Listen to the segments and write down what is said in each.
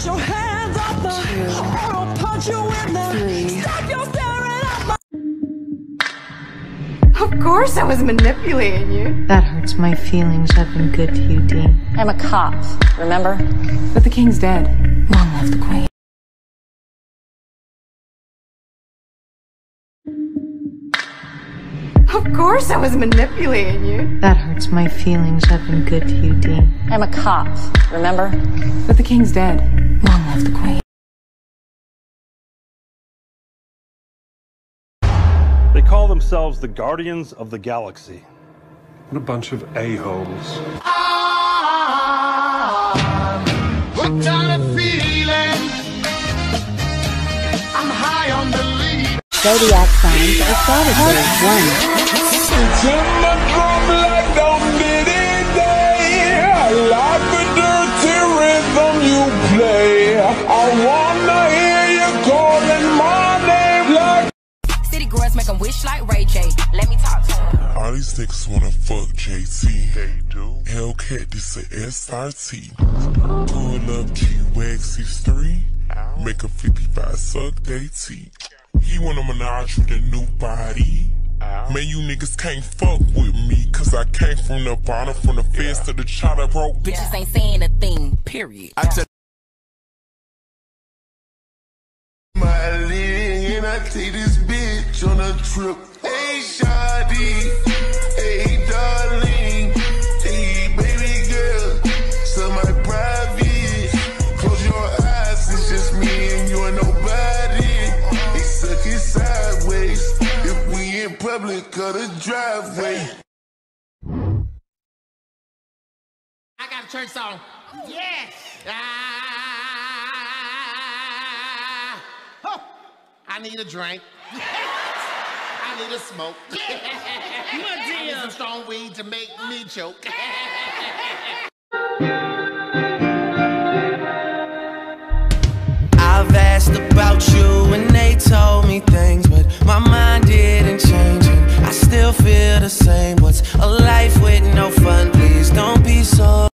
your hands up, or I'll punch you in the. Stop your staring at my. Of course I was manipulating you. That hurts my feelings. I've been good to you, Dean. I'm a cop, remember? But the king's dead. Long live the queen. Of course I was manipulating you. That hurts my feelings. I've been good to you, Dean. I'm a cop, remember? But the king's dead. Long live the queen. They call themselves the Guardians of the Galaxy. What a bunch of a-holes. What kind of feeling? I'm high on the lead. Zodiac signs are Sagittarius 1. Turn my drum like on any day. I like the dirty rhythm you play. I wanna hear you calling my name like. City girls make 'em wish like Ray J. Let me talk to 'em. All these niggas wanna fuck JT. They do. Hellcat, this a SRT. Pull up Q-Wax C3. Make a 55 suck they teeth. He wanna menage with a new body. Man, you niggas can't fuck with me, cause I came from the bottom, from the fence to the chopper, bro. Bitches ain't saying a thing, period. I tell my leg and I take this bitch on a trip. Hey, shawty, hey, darling, hey, baby girl, so my private. Close your eyes, it's just me and you and nobody. They suck it sideways if we in public or the driveway. I got a church song. Yes. Oh, I need a drink. I need a smoke. I need some strong weed to make me choke. I've asked about you and they told me things, but my mind didn't change and I still feel the same. What's a life with no fun? Please don't be so.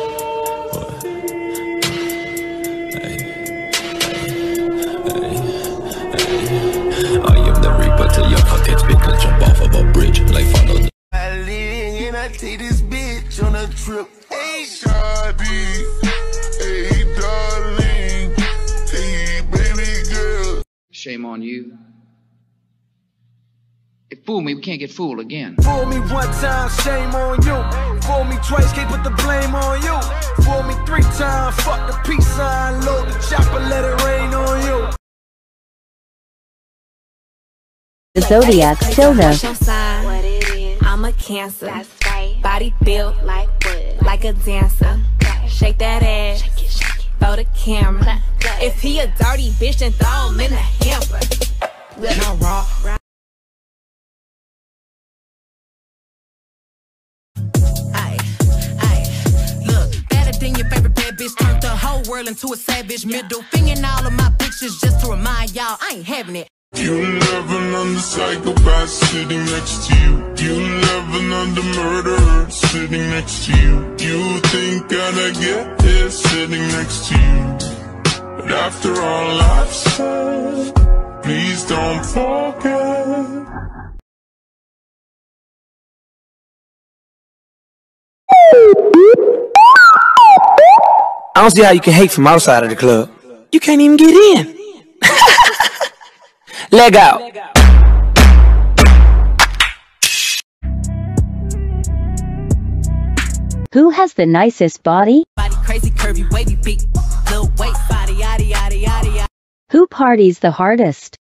I am the reaper till your pockets big and jump off of a bridge like follow the. I live and I take this bitch on a trip. Hey, shawty, hey, darling, hey, baby girl. Shame on you. It fooled me, we can't get fooled again. Fool me one time, shame on you. Fool me twice, can't put the blame on you. Fool me 3 times, fuck the peace sign. Load the chopper, let it rain on you. The Zodiac Tilda. What it is. I'm a Cancer. That's right. Body built like wood, like a dancer. Shake that ass. Shake it, shake it. Throw the camera. If he a dirty bitch, then throw him in the hamper. Now raw. Than your favorite bad bitch, turned the whole world into a savage. Middle fingering all of my bitches just to remind y'all I ain't having it. You love another psychopath sitting next to you. You love another murderer sitting next to you. You think I'd get here sitting next to you. But after all I've said, please don't forget. I don't see how you can hate from outside of the club. You can't even get in. Leg out. Who has the nicest body? Body crazy, curvy, wavy, big, little waist, body, yada, yada, yada, yada. Who parties the hardest?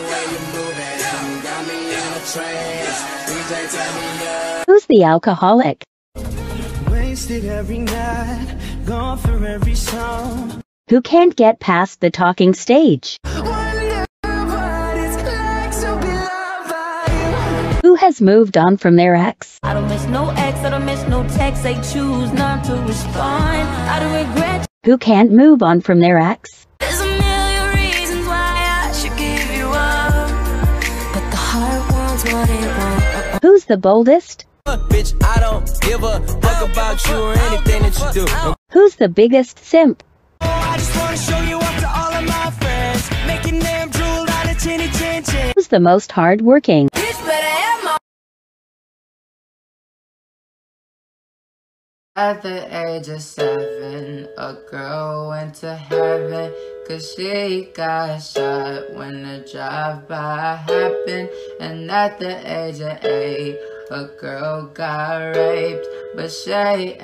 Who's the alcoholic? Wasted every night, gone for every song. Who can't get past the talking stage? Who has moved on from their ex? I don't miss no ex, I don't miss no text. They choose not to respond. I don't regret. Who can't move on from their ex? There's a million reasons why I should give you up, but the heart wants what it wants. Who's the boldest? Bitch, I don't give a fuck about you or anything that you do. Who's the biggest simp? I just wanna show you Who's the most hard-working? At the age of 7, a girl went to heaven, 'cause she got shot when the drive-by happened. And at the age of 8, a girl got raped, but she...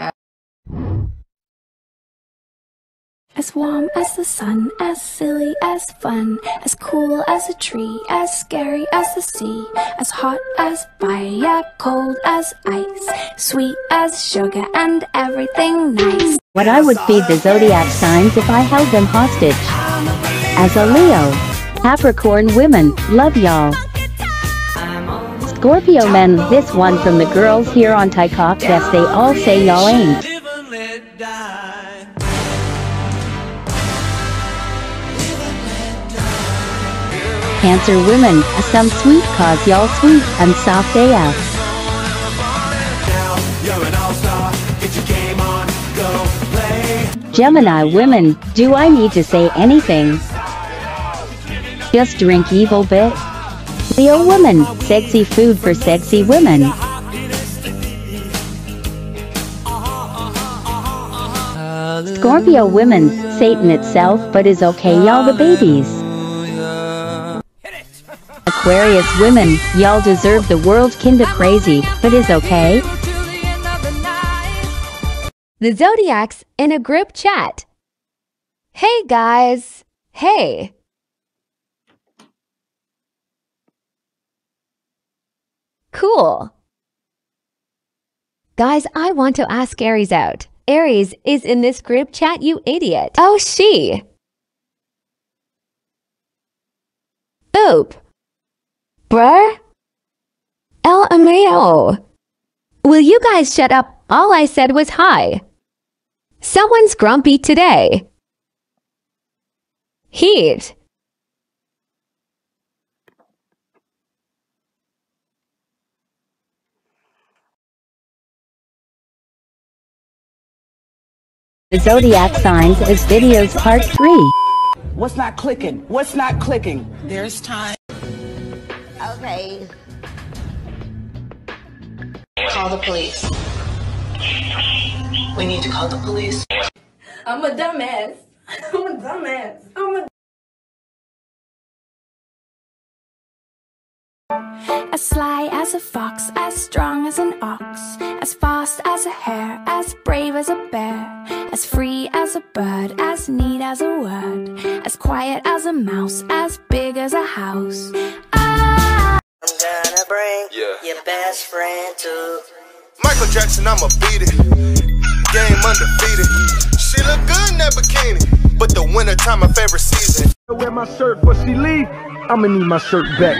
As warm as the sun, as silly as fun, as cool as a tree, as scary as the sea, as hot as fire, cold as ice, sweet as sugar and everything nice. What I would feed the zodiac signs if I held them hostage. As a Leo. Capricorn women, love y'all. Scorpio men, this one from the girls here on TikTok, yes they all say y'all ain't. Cancer women, some sweet cause y'all sweet and soft AF. Gemini women, do I need to say anything? Just drink evil bit. Leo women, sexy food for sexy women. Scorpio women, Satan itself but is okay y'all the babies. Aquarius women, y'all deserve the world kinda crazy, but is okay. The Zodiacs in a group chat. Hey guys. Hey. Cool. Guys, I want to ask Aries out. Aries is in this group chat, you idiot. Oh, she. Oop. Bruh? LMAO. Will you guys shut up? All I said was hi. Someone's grumpy today. Heat. The Zodiac Signs is videos part 3. What's not clicking? What's not clicking? There's time. Okay. Call the police. We need to call the police. I'm a dumbass. I'm a dumbass. I'm a... As sly as a fox, as strong as an ox, as fast as a hare, as brave as a bear, as free as a bird, as neat as a word, as quiet as a mouse, as big as a house. I'm gonna bring your best friend to Michael Jackson, I'ma beat it. Game undefeated. She look good in that bikini, but the winter time my favorite season. Wear my shirt before she leave. I'ma need my shirt back.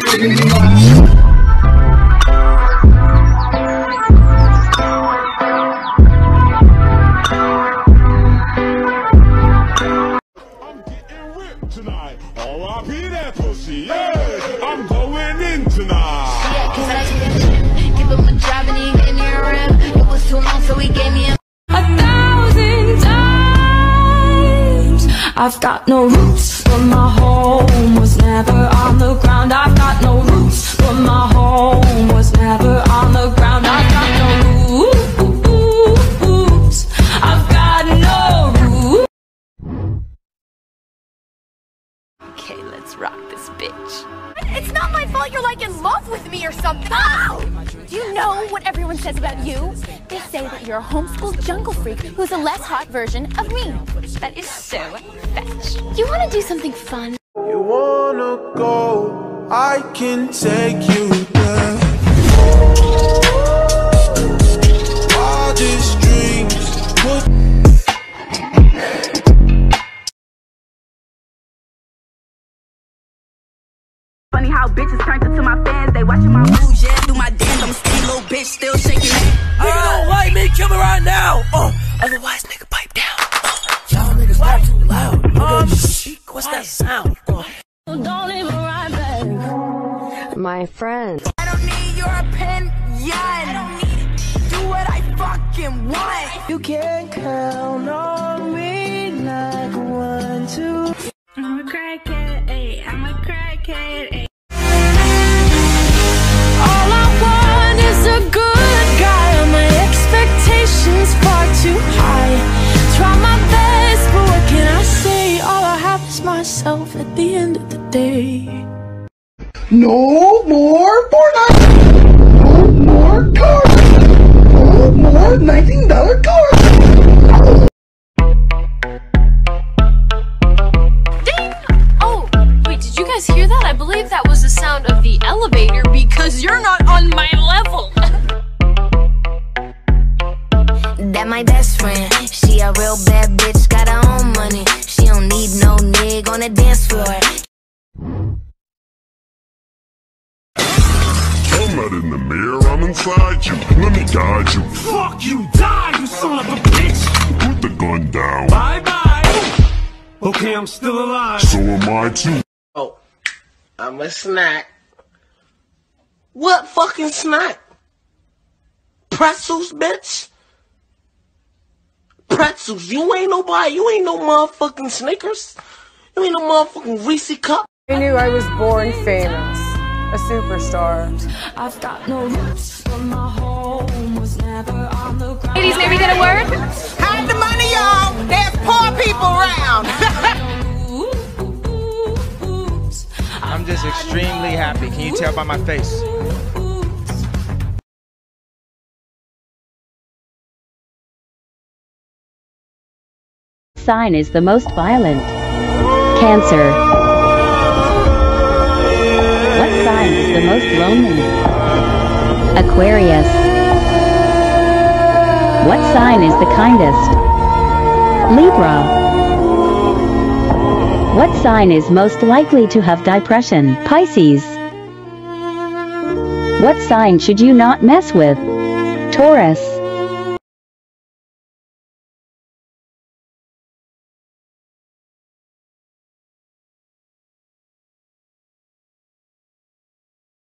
Tonight, R.I.P. that pussy, yeah. I'm going in tonight. Yeah, 'cause I should give him a job and he gave me a rib. It was too long, so he gave me a 1,000 times. I've got no roots, but my home was never on the ground. I've got no roots, but my home was never on the ground. I've got no roots. I've got no roots. Okay, let's rock this bitch. It's not my fault you're like in love with me or something. Ow! Do you know what everyone says about you? They say that you're a homeschooled jungle freak who's a less hot version of me. That is so fetch. You want to do something fun? You wanna go? I can take you there. Wildest dreams. Funny how bitches turned into my fans. They watching my moves, yeah, through my dance. I'm a skinny little bitch, still shaking it. Nigga don't like me, kill me right now. Otherwise, nigga, pipe down. Y'all niggas talk too loud. Nigga, what's that sound? Don't even run back. My friend. I don't need your opinion. I don't need it. Do what I fucking want. You can count on me like 1, 2. I'm a crackhead, ayy. I'm a crackhead, ayy. myself at the end of the day. No more Fortnite! No more cars! No more $19 cars! Oh, wait, did you guys hear that? I believe that was the sound of the elevator because you're not on my level. That my best friend. She a real bad bitch, got her own money. She don't need no nigga on the dance floor. I'm not in the mirror, I'm inside you. Let me guide you. Fuck you, die, you son of a bitch! Put the gun down. Bye-bye! Okay, I'm still alive. So am I too. Oh, I'm a snack. What fucking snack? Pretzels, bitch? Pretzels, you ain't nobody, you ain't no motherfucking Snickers. You ain't no motherfucking Reese cup. I knew I was born famous, a superstar. I've got no roots, but my home was never on the ground. Ladies, maybe gonna work? Hide the money, y'all. There's poor people around. I'm just extremely happy. Can you tell by my face? Sign is the most violent? Cancer. What sign is the most lonely? Aquarius. What sign is the kindest? Libra. What sign is most likely to have depression? Pisces. What sign should you not mess with? Taurus.